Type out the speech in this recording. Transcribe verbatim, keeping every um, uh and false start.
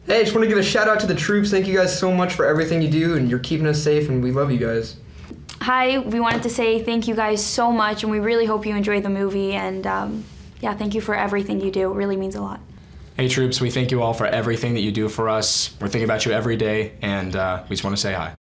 Hey, just want to give a shout out to the troops. Thank you guys so much for everything you do, and you're keeping us safe, and we love you guys. Hi, we wanted to say thank you guys so much, and we really hope you enjoyed the movie, and um, yeah, thank you for everything you do. It really means a lot. Hey troops, we thank you all for everything that you do for us. We're thinking about you every day, and uh, we just want to say hi.